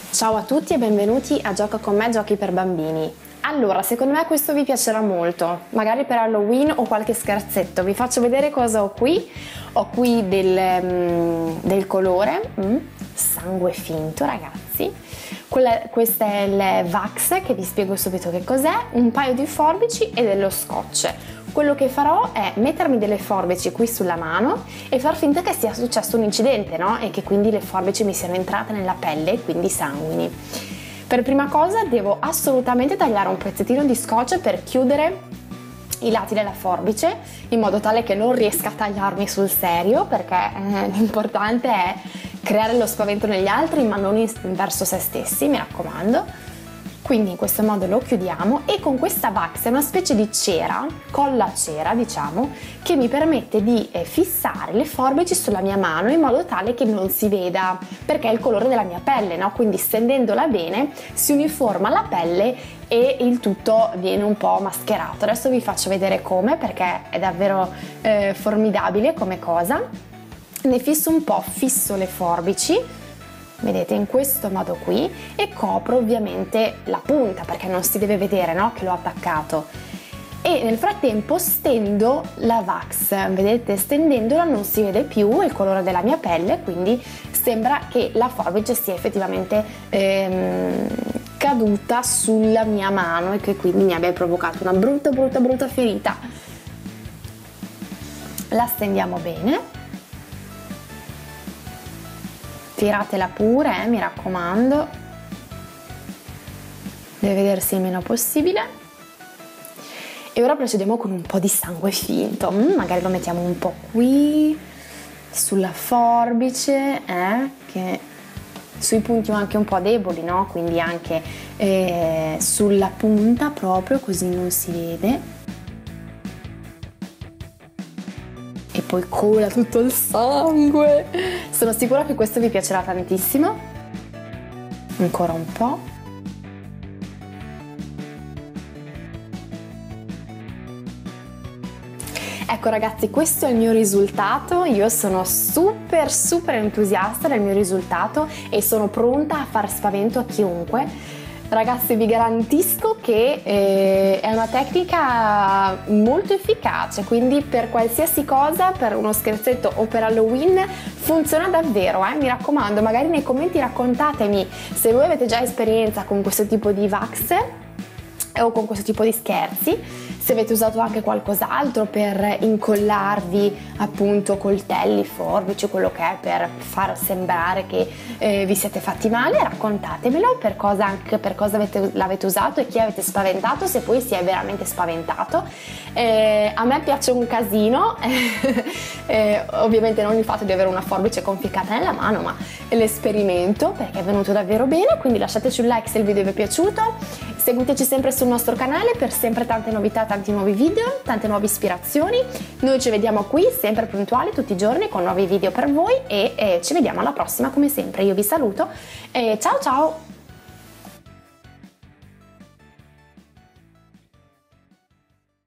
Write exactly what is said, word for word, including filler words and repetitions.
Ciao a tutti e benvenuti a Gioca con me, giochi per bambini. Allora, secondo me questo vi piacerà molto, magari per Halloween o qualche scherzetto. Vi faccio vedere cosa ho qui. Ho qui del, mm, del colore, mm, sangue finto ragazzi. Quella, questo è il Vax, che vi spiego subito che cos'è, un paio di forbici e dello scotch. Quello che farò è mettermi delle forbici qui sulla mano e far finta che sia successo un incidente, no? E che quindi le forbici mi siano entrate nella pelle e quindi sanguini. Per prima cosa devo assolutamente tagliare un pezzettino di scotch per chiudere i lati della forbice in modo tale che non riesca a tagliarmi sul serio, perché eh, l'importante è creare lo spavento negli altri ma non in, verso se stessi, mi raccomando. Quindi in questo modo lo chiudiamo e con questa Vax è una specie di cera, colla cera diciamo, che mi permette di eh, fissare le forbici sulla mia mano in modo tale che non si veda, perché è il colore della mia pelle, no? Quindi stendendola bene si uniforma la pelle e il tutto viene un po' mascherato. Adesso vi faccio vedere come, perché è davvero eh, formidabile come cosa. Ne fisso un po', fisso le forbici, vedete, in questo modo qui, e copro ovviamente la punta perché non si deve vedere, no, che l'ho attaccato. E nel frattempo stendo la Vax, vedete, stendendola non si vede più il colore della mia pelle, quindi sembra che la forbice sia effettivamente ehm, caduta sulla mia mano e che quindi mi abbia provocato una brutta brutta brutta ferita. La stendiamo bene. Tiratela pure, eh, mi raccomando, deve vedersi il meno possibile. E ora procediamo con un po' di sangue finto, mm, magari lo mettiamo un po' qui, sulla forbice, eh, che sui punti anche un po' deboli, no? Quindi anche eh, sulla punta proprio, così non si vede. E poi cola tutto il sangue. Sono sicura che questo vi piacerà tantissimo. Ancora un po'. Ecco ragazzi, questo è il mio risultato. Io sono super super entusiasta del mio risultato e sono pronta a far spavento a chiunque. Ragazzi, vi garantisco che eh, è una tecnica molto efficace, quindi per qualsiasi cosa, per uno scherzetto o per Halloween, funziona davvero, eh? Mi raccomando, magari nei commenti raccontatemi se voi avete già esperienza con questo tipo di Vax o con questo tipo di scherzi, se avete usato anche qualcos'altro per incollarvi appunto coltelli, forbici, quello che è, per far sembrare che eh, vi siete fatti male, raccontatemelo per cosa, anche per cosa avete, l'avete usato e chi avete spaventato, se poi si è veramente spaventato. Eh, a me piace un casino, eh, ovviamente non il fatto di avere una forbice conficcata nella mano, ma l'esperimento, perché è venuto davvero bene, quindi lasciateci un like se il video vi è piaciuto. Seguiteci sempre sul nostro canale per sempre tante novità, tanti nuovi video, tante nuove ispirazioni. Noi ci vediamo qui sempre puntuali tutti i giorni con nuovi video per voi e, e ci vediamo alla prossima come sempre. Io vi saluto e ciao ciao!